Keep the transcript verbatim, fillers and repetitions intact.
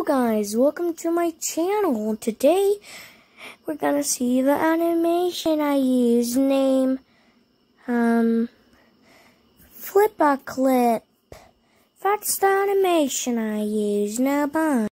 Hello guys, welcome to my channel. Today we're gonna see the animation I use, name um Flipa clip. That's the animation I use. Now bye.